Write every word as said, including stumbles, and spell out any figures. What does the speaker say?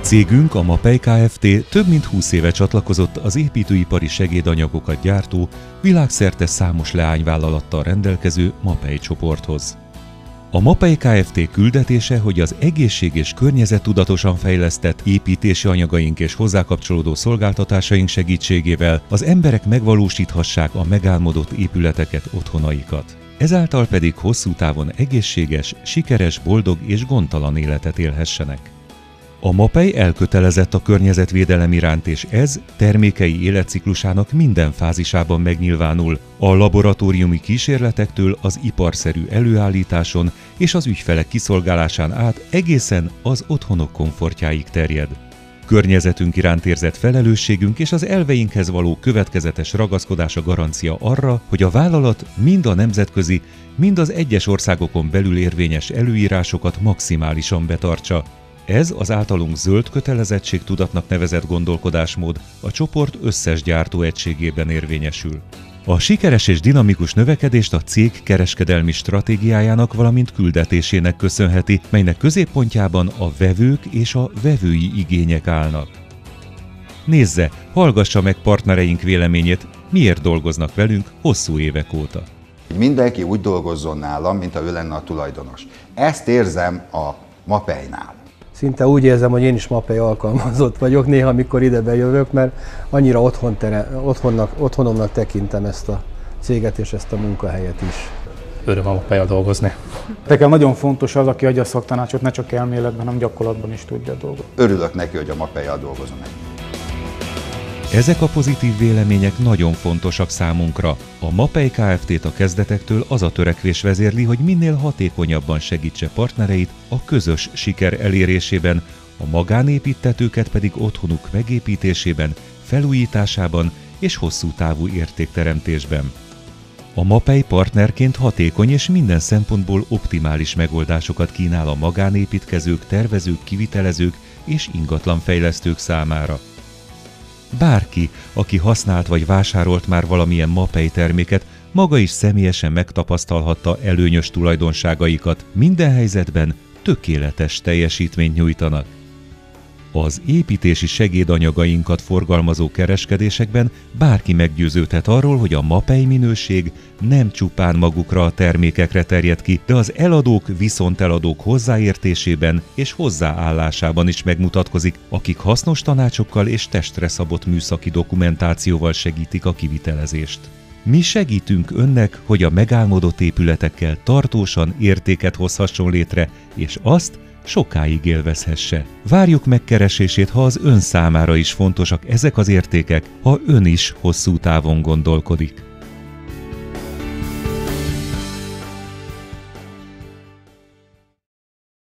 Cégünk, a MAPEI Kft. Több mint húsz éve csatlakozott az építőipari segédanyagokat gyártó, világszerte számos leányvállalattal rendelkező MAPEI csoporthoz. A MAPEI Kft. Küldetése, hogy az egészség- és környezettudatosan fejlesztett építési anyagaink és hozzákapcsolódó szolgáltatásaink segítségével az emberek megvalósíthassák a megálmodott épületeket, otthonaikat. Ezáltal pedig hosszú távon egészséges, sikeres, boldog és gondtalan életet élhessenek. A MAPEI elkötelezett a környezetvédelem iránt, és ez termékei életciklusának minden fázisában megnyilvánul, a laboratóriumi kísérletektől az iparszerű előállításon és az ügyfelek kiszolgálásán át egészen az otthonok komfortjáig terjed. Környezetünk iránt érzett felelősségünk és az elveinkhez való következetes ragaszkodás a garancia arra, hogy a vállalat mind a nemzetközi, mind az egyes országokon belül érvényes előírásokat maximálisan betartsa. Ez az általunk zöld kötelezettségtudatnak nevezett gondolkodásmód a csoport összes gyártóegységében érvényesül. A sikeres és dinamikus növekedést a cég kereskedelmi stratégiájának, valamint küldetésének köszönheti, melynek középpontjában a vevők és a vevői igények állnak. Nézze, hallgassa meg partnereink véleményét, miért dolgoznak velünk hosszú évek óta. Mindenki úgy dolgozzon nálam, mint ha ő lenne a tulajdonos. Ezt érzem a MAPEI-nál. Szinte úgy érzem, hogy én is MAPEI alkalmazott vagyok néha, amikor ide bejövök, mert annyira otthon tere, otthonnak, otthonomnak tekintem ezt a céget és ezt a munkahelyet is. Öröm a MAPEI-jal dolgozni. Nekem nagyon fontos az, aki adja a szaktanácsot, ne csak elméletben, hanem gyakorlatban is tudja a dolgot. Örülök neki, hogy a MAPEI-jal dolgozom egy. Ezek a pozitív vélemények nagyon fontosak számunkra. A MAPEI Kft-t a kezdetektől az a törekvés vezérli, hogy minél hatékonyabban segítse partnereit a közös siker elérésében, a magánépíttetőket pedig otthonuk megépítésében, felújításában és hosszú távú értékteremtésben. A MAPEI partnerként hatékony és minden szempontból optimális megoldásokat kínál a magánépítkezők, tervezők, kivitelezők és ingatlanfejlesztők számára. Bárki, aki használt vagy vásárolt már valamilyen MAPEI terméket, maga is személyesen megtapasztalhatta előnyös tulajdonságaikat, minden helyzetben tökéletes teljesítményt nyújtanak. Az építési segédanyagainkat forgalmazó kereskedésekben bárki meggyőződhet arról, hogy a MAPEI minőség nem csupán magukra a termékekre terjed ki, de az eladók, viszonteladók hozzáértésében és hozzáállásában is megmutatkozik, akik hasznos tanácsokkal és testre szabott műszaki dokumentációval segítik a kivitelezést. Mi segítünk önnek, hogy a megálmodott épületekkel tartósan értéket hozhasson létre, és azt sokáig élvezhesse. Várjuk megkeresését, ha az ön számára is fontosak ezek az értékek, ha ön is hosszú távon gondolkodik.